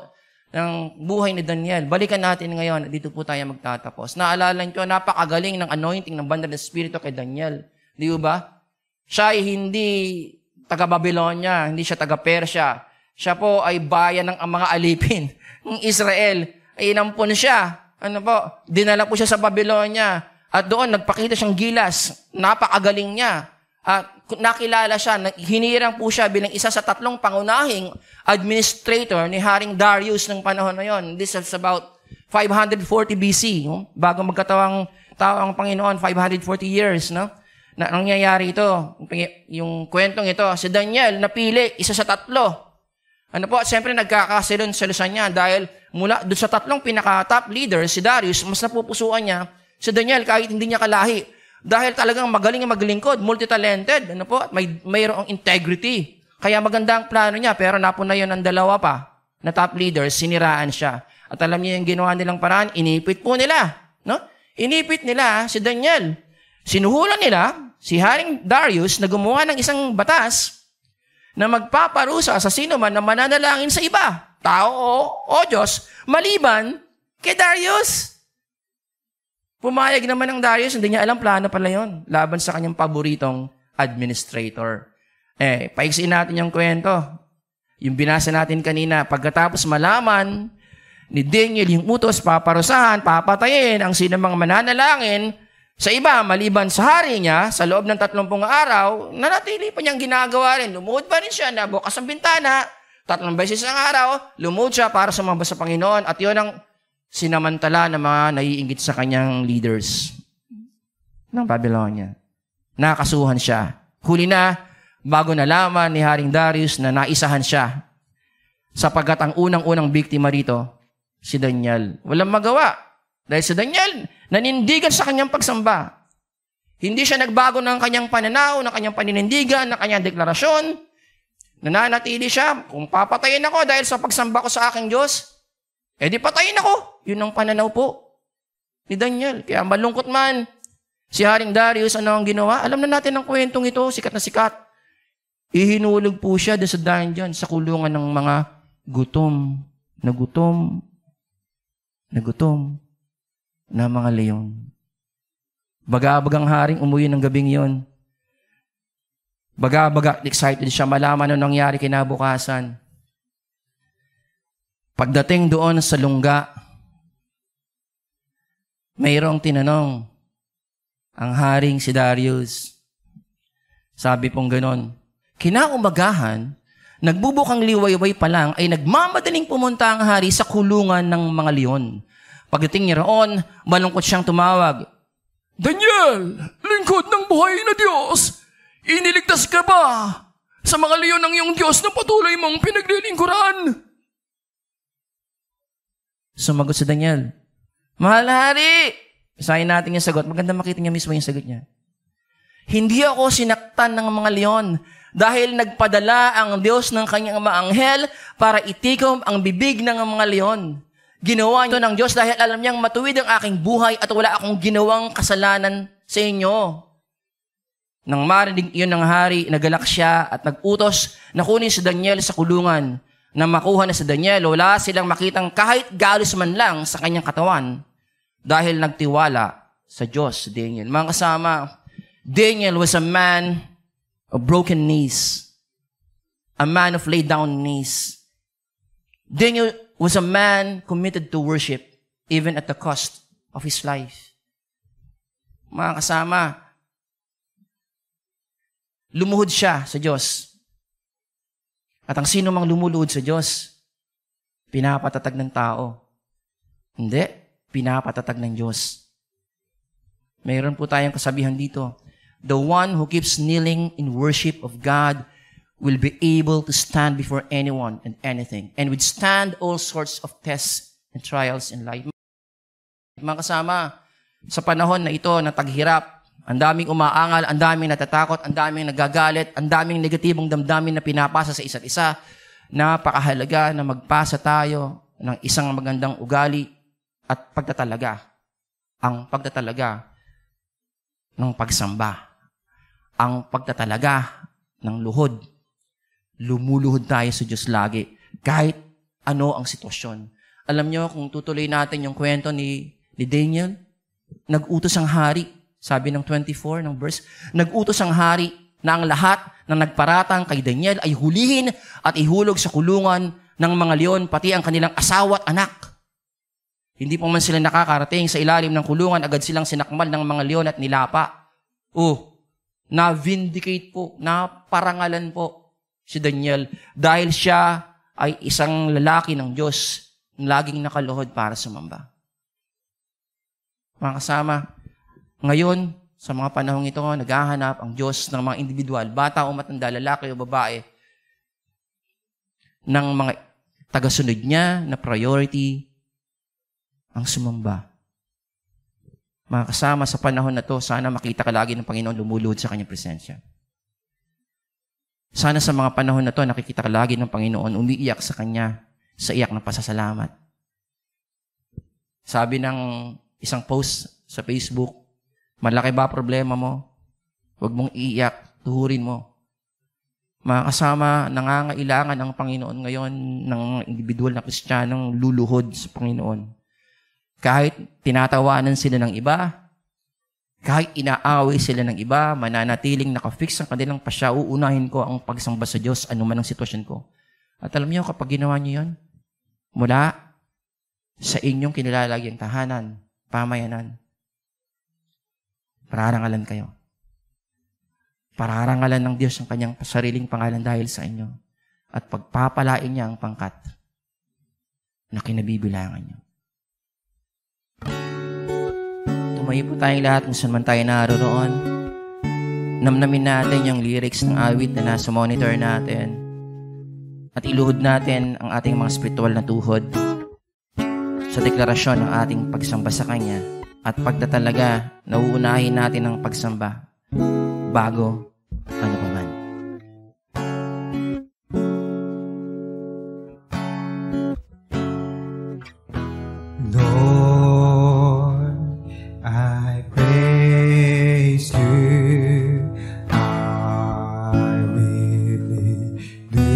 ng buhay ni Daniel. Balikan natin ngayon. Dito po tayo magtatapos. Naalala nyo, napakagaling ng anointing ng banal na Espiritu kay Daniel. Di ba? Siya ay hindi taga-Babylonia, hindi siya taga-Persya. Siya po ay bayan ng mga alipin ng Israel. Ay inampun siya. Dinala po siya sa Babylonia. At doon, nagpakita siyang gilas. Napakagaling niya. At nakilala siya, hinirang po siya bilang isa sa 3 pangunahing administrator ni Haring Darius ng panahon na yon. This is about 540 BC. Bago magkatawang tao ang Panginoon, 540 years. No? Na nangyayari ito. Yung kwentong ito, si Daniel napili, isa sa 3. Siyempre nagkakasilon-silusan niya dahil mula doon sa 3 pinaka-top leaders, si Darius, mas napupusuan niya, si Daniel kahit hindi niya kalahi. Dahil talagang magaling ang maglingkod, multi-talented, mayroong integrity. Kaya maganda ang plano niya, pero napunayon ng 2 pa na top leaders, siniraan siya. At alam niyo yung ginawa nilang paraan, inipit po nila. No? Inipit nila si Daniel. Sinuhulan nila si Haring Darius na gumawa ng isang batas na magpaparusa sa sino man na mananalangin sa iba, tao o Diyos, maliban kay Darius. Pumayag naman ng Darius, hindi niya alam plano pala yun, laban sa kanyang paboritong administrator. Paigsiin natin yung kwento. Yung binasa natin kanina, pagkatapos malaman ni Daniel yung utos, paparusahan, papatayin ang sinumang mananalangin sa iba, maliban sa hari niya, sa loob ng 30 araw, nanatili pa niyang ginagawa rin. Lumuhod pa rin siya, nabukas ang bintana, 3 beses ang araw, lumuhod siya para sumamba sa Panginoon. At yun ang sinamantala ng mga naiinggit sa kanyang leaders ng Babylonia. Nakasuhan siya. Huli na, bago nalaman ni Haring Darius na naisahan siya. Sapagkat ang unang-unang biktima rito, si Daniel. Walang magawa. Dahil si Daniel, nanindigan sa kanyang pagsamba. Hindi siya nagbago ng kanyang pananaw, ng kanyang paninindigan, ng kanyang deklarasyon. Nananatili siya, kung papatayin ako dahil sa pagsamba ko sa aking Diyos, di patayin ako. Yun ang pananaw po ni Daniel. Kaya malungkot man si Haring Darius, ano ang ginawa? Alam na natin ang kwentong ito, sikat na sikat. Ihinulog po siya doon sa dungeon, sa kulungan ng mga gutom na mga leon. Baga-bagang haring umuwi ng gabing yon. Baga-baga excited siya malaman ano nangyari kinabukasan. Pagdating doon sa lungga, mayroong tinanong ang haring si Darius. Sabi pong ganon, kinaumagahan, nagbubukang liwayway pa lang ay nagmamadaling pumunta ang hari sa kulungan ng mga leon. Pagdating niya roon, malungkot siyang tumawag, Daniel, lingkod ng buhay na Diyos, iniligtas ka ba sa mga leon ng iyong Diyos na patuloy mong pinaglilingkuran? Sumagot si Daniel, Mahal na hari! Isahin natin yung sagot. Maganda makita niya mismo yung sagot niya. Hindi ako sinaktan ng mga leon dahil nagpadala ang Diyos ng kanyang mga anghel para itikom ang bibig ng mga leon. Ginawa ito ng Diyos dahil alam niyang matuwid ang aking buhay at wala akong ginawang kasalanan sa inyo. Nang marinig iyon ng hari, nagalak siya at nag-utos na kunin si Daniel sa kulungan. Nang makuha na si Daniel, wala silang makitang kahit galos man lang sa kanyang katawan dahil nagtiwala sa Diyos, Daniel. Mga kasama, Daniel was a man of broken knees, a man of laid down knees. Daniel was a man committed to worship even at the cost of his life. Mga kasama, lumuhod siya sa Diyos. At ang sino mang lumuluhod sa Diyos, pinapatatag ng tao. Hindi, pinapatatag ng Diyos. Mayroon po tayong kasabihan dito. The one who keeps kneeling in worship of God will be able to stand before anyone and anything and withstand all sorts of tests and trials in life. Mga kasama, sa panahon na ito na taghirap, ang daming umaangal, ang daming natatakot, ang daming nagagalit, ang daming negatibong damdamin na pinapasa sa isa't isa. Napakahalaga na magpasa tayo ng isang magandang ugali at pagtatalaga. Ang pagtatalaga ng pagsamba. Ang pagtatalaga ng luhod. Lumuluhod tayo sa Diyos lagi. Kahit ano ang sitwasyon. alam nyo, kung tutuloy natin yung kwento ni Daniel, nag-utos ang hari, sabi ng 24 ng verse, nag-utos ang hari na ang lahat ng nagparatang kay Daniel ay hulihin at ihulog sa kulungan ng mga leon, pati ang kanilang asawa at anak. Hindi pa man sila nakakarating sa ilalim ng kulungan, agad silang sinakmal ng mga leon at nilapa. Na-vindicate po, naparangalan po si Daniel dahil siya ay isang lalaki ng Diyos na laging nakaluhod para sumamba. Mga kasama, ngayon, sa mga panahong ito, naghahanap ang Diyos ng mga individual, bata o matanda, lalaki o babae, ng mga tagasunod niya na priority ang sumamba. Mga kasama, sa panahon na to, sana makita ka lagi ng Panginoon lumuluhod sa kanyang presensya. Sana sa mga panahon na to, nakikita ka lagi ng Panginoon umiiyak sa kanya sa iyak ng pasasalamat. Sabi ng isang post sa Facebook, malaki ba problema mo? Huwag mong iiyak, tuhurin mo. Mga kasama, nangangailangan ang Panginoon ngayon ng individual na Kristiyanong luluhod sa Panginoon. Kahit tinatawanan sila ng iba, kahit inaaway sila ng iba, mananatiling nakafix ang kanilang pasya, uunahin ko ang pagsamba sa Diyos, anuman ang sitwasyon ko. At alam niyo, kapag ginawa niyo yun, mula sa inyong kinilalagyang tahanan, pamayanan, pararangalan kayo. Pararangalan ng Diyos ang kanyang sariling pangalan dahil sa inyo. At pagpapalain niya ang pangkat na kinabibilangan niyo. Tumayo po tayong lahat kung saan man tayo naroon. Namnamin natin yung lyrics ng awit na nasa monitor natin. At iluhod natin ang ating mga spiritual na tuhod sa deklarasyon ng ating pagsamba sa Kanya at pagtatalaga na uunahin natin ang pagsamba bago ano pa man. Lord, I praise you, I really do.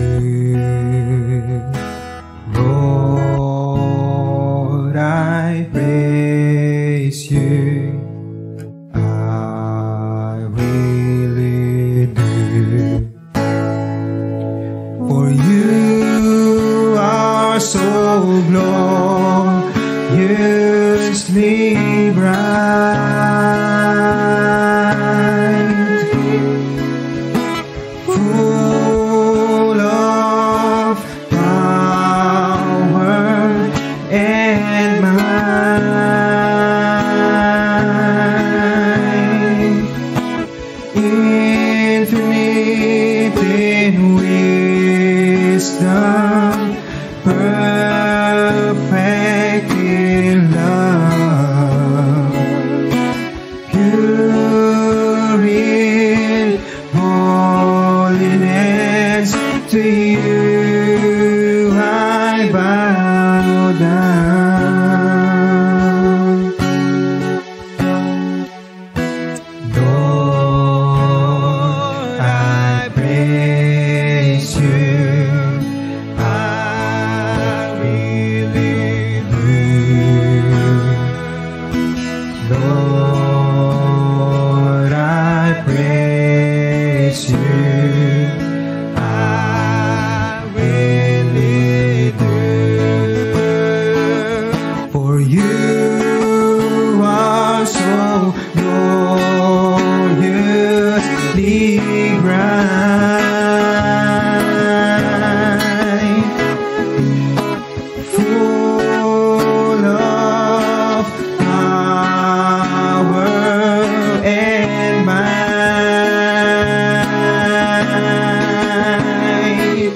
Lord, I praise you, I really do. For you are so gloriously bright, full of power and might, infinite in wisdom, perfect in love, pure in holiness. To you I bow down. Lord, I praise you, I really do. Lord, I praise you, I really do. For you are so gloriously bright, full of power and might,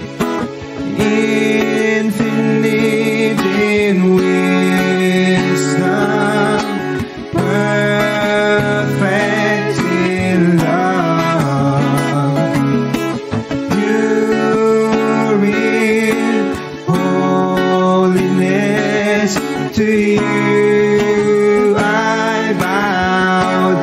infinite in wisdom, perfect in love, pure in holiness. To you I bow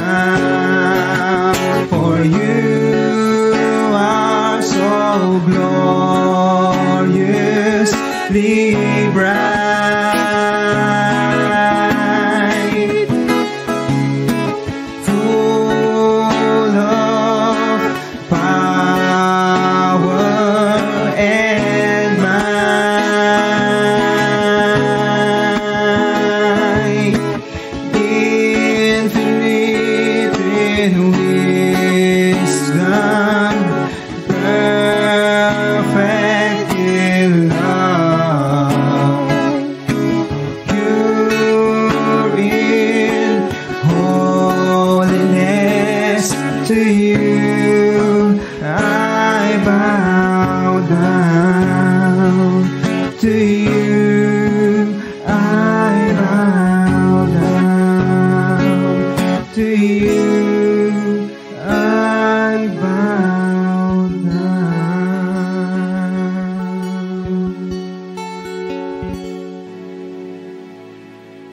down. For you are so gloriously bright,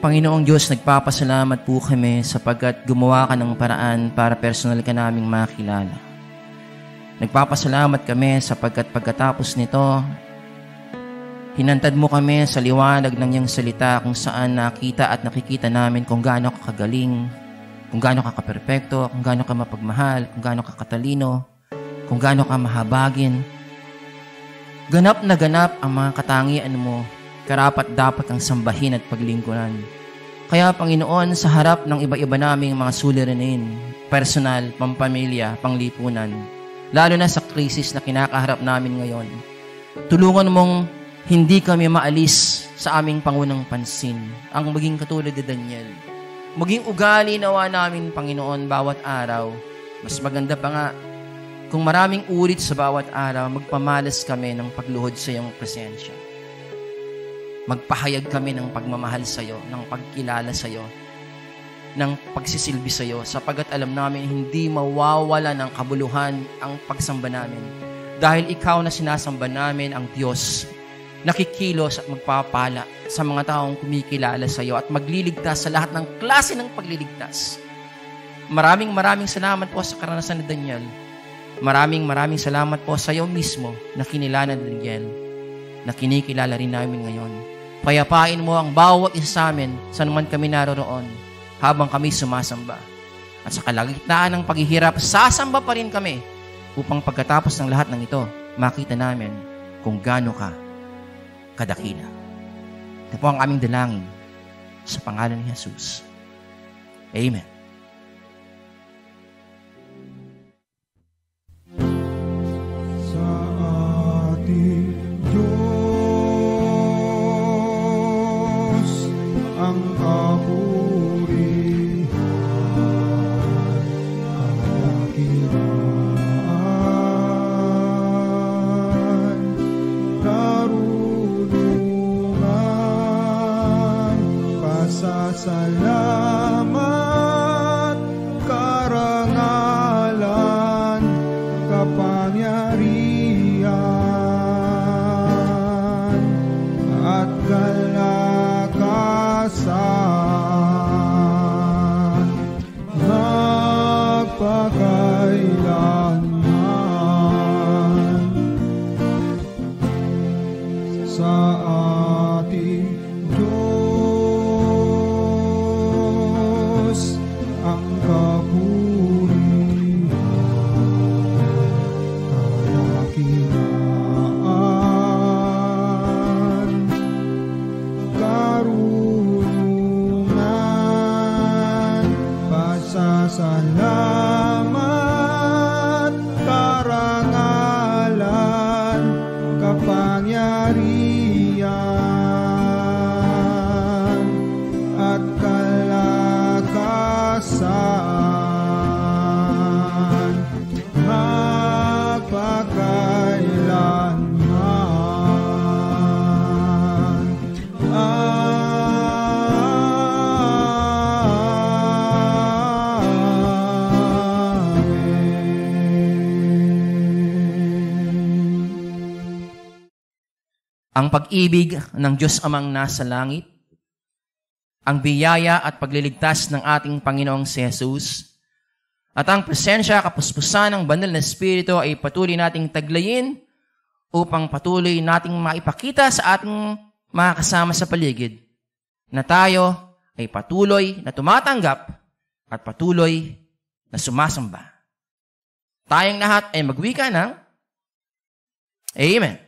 Panginoong Diyos, nagpapasalamat po kami sapagkat gumawa ka ng paraan para personal ka naming makilala. Nagpapasalamat kami sapagkat pagkatapos nito, hinantad mo kami sa liwanag ng iyong salita kung saan nakita at nakikita namin kung gaano ka kagaling, kung gaano ka kaperpekto, kung gaano ka mapagmahal, kung gaano ka katalino, kung gaano ka mahabagin. Ganap na ganap ang mga katangian mo, karapat-dapat ang sambahin at paglingkuran. Kaya Panginoon, sa harap ng iba-iba naming mga suliranin, personal, pampamilya, panglipunan, lalo na sa krisis na kinakaharap namin ngayon, tulungan mong hindi kami maalis sa aming pangunang pansin, ang maging katulad ni Daniel. Maging ugali nawa namin, Panginoon, bawat araw. Mas maganda pa nga, kung maraming ulit sa bawat araw, magpamalas kami ng pagluhod sa iyong presensya. Magpahayag kami ng pagmamahal sa iyo, ng pagkilala sa iyo, ng pagsisilbi sa iyo, sapagat alam namin hindi mawawala ng kabuluhan ang pagsamba namin. Dahil ikaw na sinasamba namin ang Diyos, nakikilos at magpapala sa mga taong kumikilala sa iyo at magliligtas sa lahat ng klase ng pagliligtas. Maraming salamat po sa karanasan ni Daniel. Maraming salamat po sa iyo mismo na kinilala ni Daniel, na kinikilala rin namin ngayon. Payapain mo ang bawat isa sa amin saan man kami naroroon habang kami sumasamba. At sa kalagitnaan ng paghihirap, sasamba pa rin kami upang pagkatapos ng lahat ng ito, makita namin kung gaano ka kadakila. Ito po ang aming dalangin sa pangalan ni Jesus. Amen. Sa ating Diyos ang kapurihan, kadakilaan, karunungan, pasasalamat, karangalan, kapangyarihan, at kalakasan, magpakailanman, sa ating Diyos ang kapurihan, kadakilaan, karunungan, pasasalamat, karangalan, kapangyarihan, at kalakasan, magpakailanman. Ang pag-ibig ng Diyos Amang nasa langit, ang biyaya at pagliligtas ng ating Panginoong si Jesus, at ang presensya, kapuspusan ng banal na Espiritu ay patuloy nating taglayin upang patuloy nating maipakita sa ating mga kasama sa paligid na tayo ay patuloy na tumatanggap at patuloy na sumasamba. Tayong lahat ay magwika ng Amen.